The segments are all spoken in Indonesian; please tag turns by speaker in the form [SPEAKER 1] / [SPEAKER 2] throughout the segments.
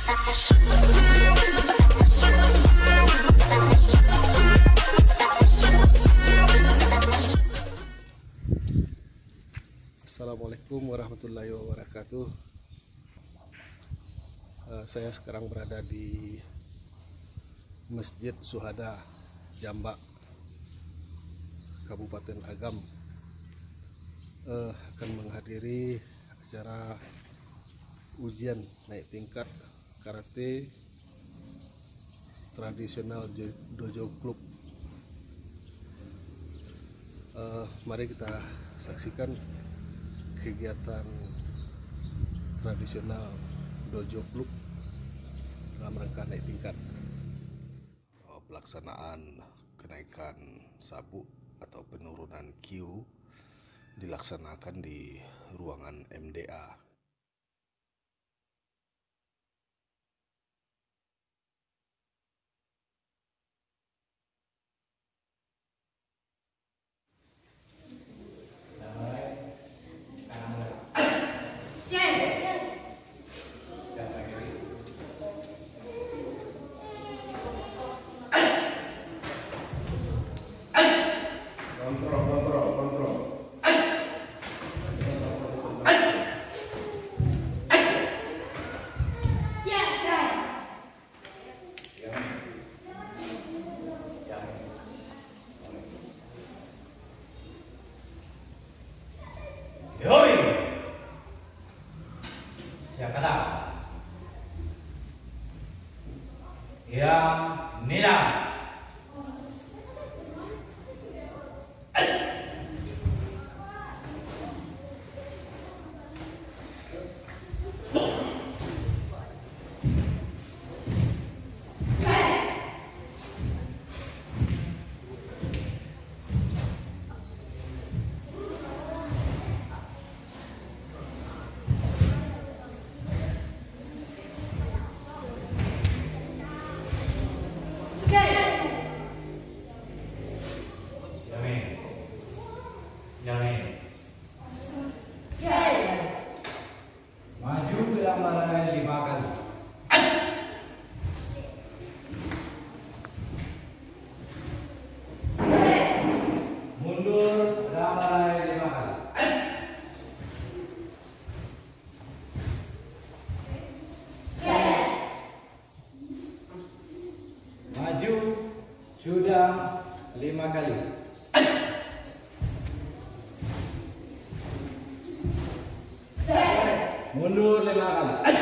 [SPEAKER 1] Assalamualaikum warahmatullahi wabarakatuh. Saya sekarang berada di Masjid Syuhada Jambak, Kabupaten Agam. Akan menghadiri acara ujian naik tingkat karate tradisional dojo klub. Mari kita saksikan kegiatan tradisional dojo klub dalam rangka naik tingkat. Pelaksanaan kenaikan sabuk atau penurunan Q dilaksanakan di ruangan MDA.
[SPEAKER 2] Yang Nila. Maju ke amalan 5 kali. Mundur ke amalan 5 kali. Maju sudah 5 kali. Mundur 5 kali.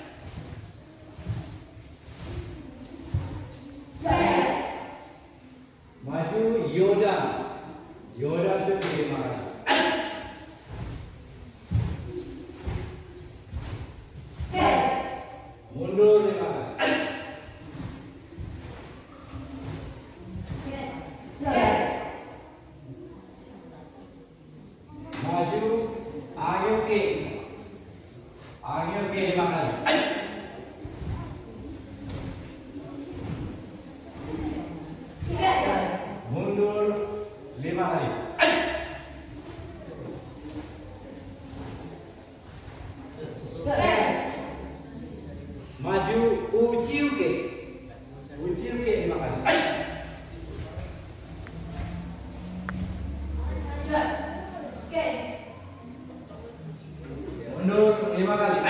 [SPEAKER 2] Maju Yoda. Yoda itu 5 kali. Mundur 5 kali. Maju Ayoke. Ayoke 5 kali. Mundur 5 kali. Maju Uchiuke. Uchiuke 5 kali. Mundur 5 kali.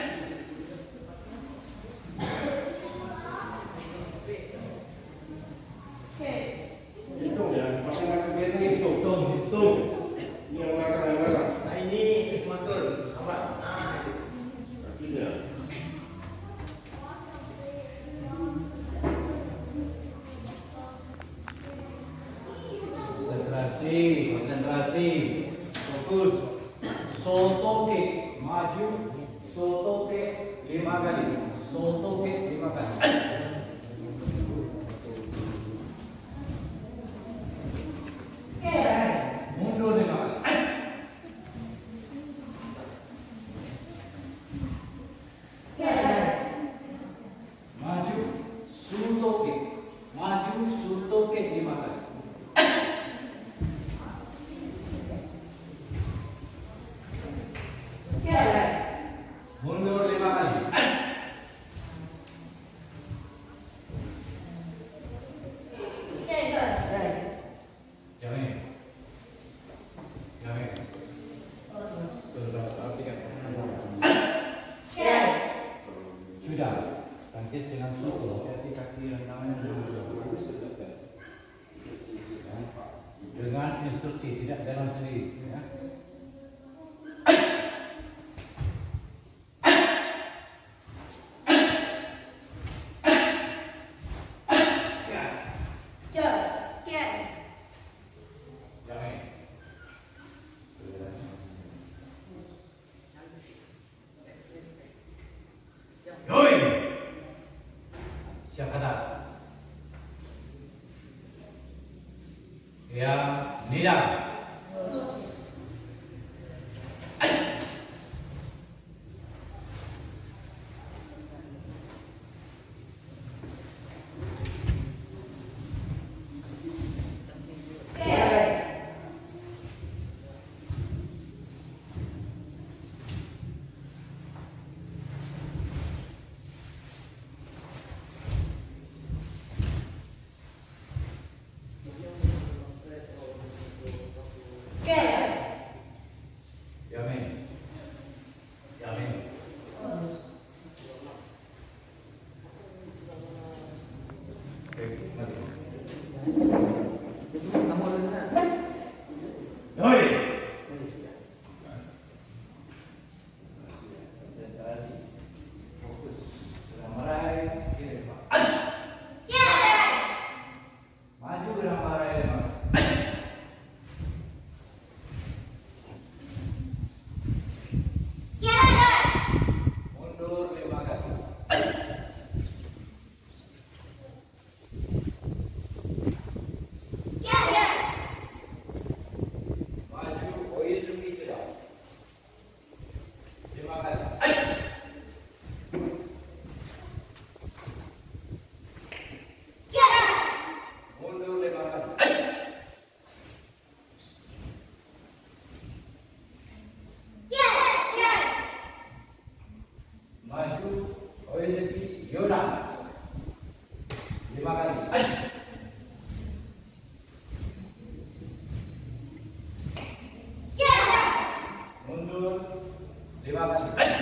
[SPEAKER 3] Hitung ya, masing-masing kita hitung.
[SPEAKER 2] Hitung.
[SPEAKER 3] Yang mana?
[SPEAKER 4] Nah ini masker apa?
[SPEAKER 3] Tidak.
[SPEAKER 2] Konsentrasi, fokus. Sotoke, maju. Sotoke 5 kali. Sotoke 5 kali. Mundur 5 kali. Maju Sutoke. Maju Sutoke 5 kali. Mundur 5 kali. Yang nidam. Yamin. Yamin. Hoi. Maju dengan marai. Mundur 5 kali. Maju, oizumi tidak. 5 kali. Mundur 5 kali. Maju, oizumi yoda. 5 kali. Mundur 5 kali.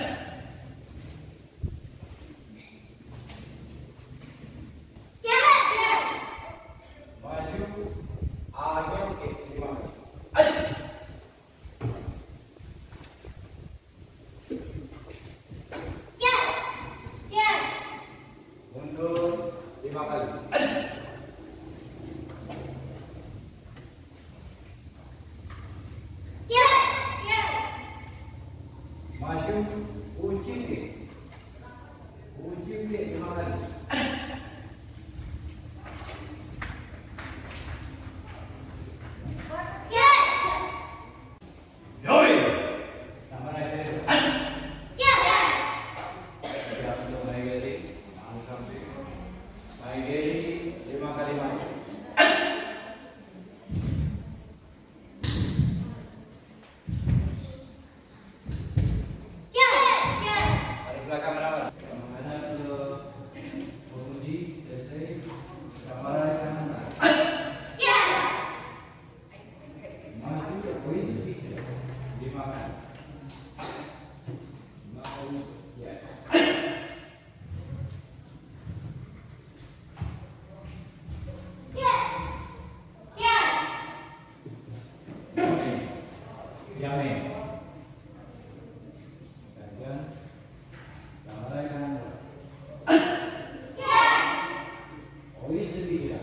[SPEAKER 2] Maju, agak 5 kali. Mundur 5 kali. Maju, kunci B. Kunci B 5 kali. Yoi. Sama lagi. Siap untuk main geri. Mau sampai. Main geri 5 kali maju. Tarik belakang merapat. Mana ke penguji, selesai. Kamera kanan. Maju ke poin 5 kali. Mau ya. Yamin. Kajian. Kamera kanan. Oizumi tidak.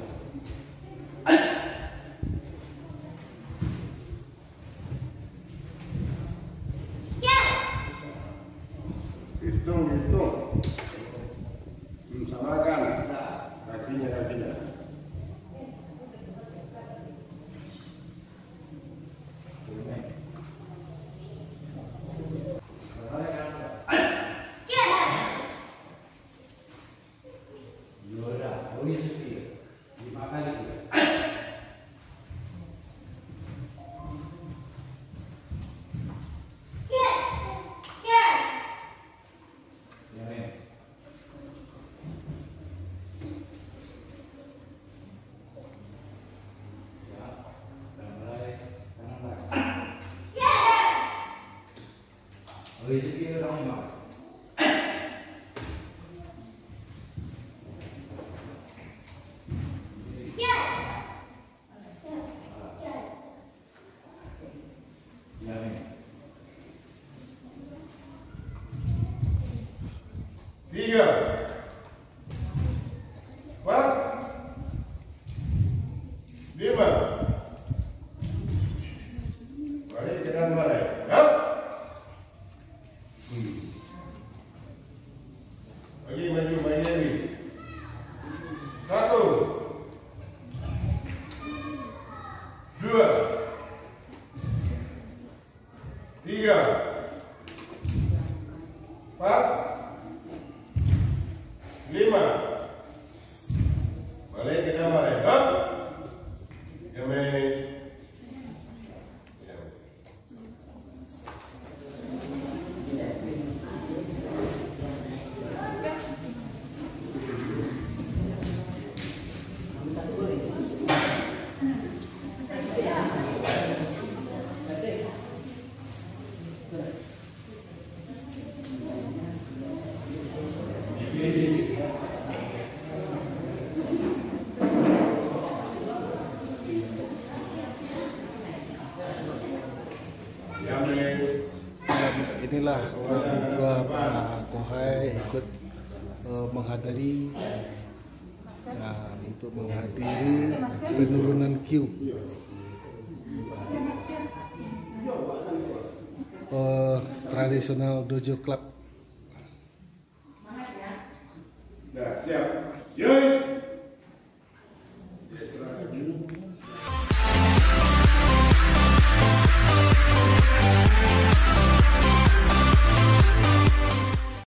[SPEAKER 3] Hitung. Samakan kakinya.
[SPEAKER 2] Yoda, oizumi 5 kali. Yamin. Ya, dan mulai kanan belakang. Oizumi orang 5. Yamin.
[SPEAKER 3] 3 4 5 balik ke dalam marai. Up. Maju main lagi. 1 Balik ke kamar ya. Hop. Damai.
[SPEAKER 1] Inilah orang tua Pak Kohai ikut menghadiri untuk menghadiri penurunan Q tradisional Dojo Club.
[SPEAKER 3] Dah, siap. Yoi.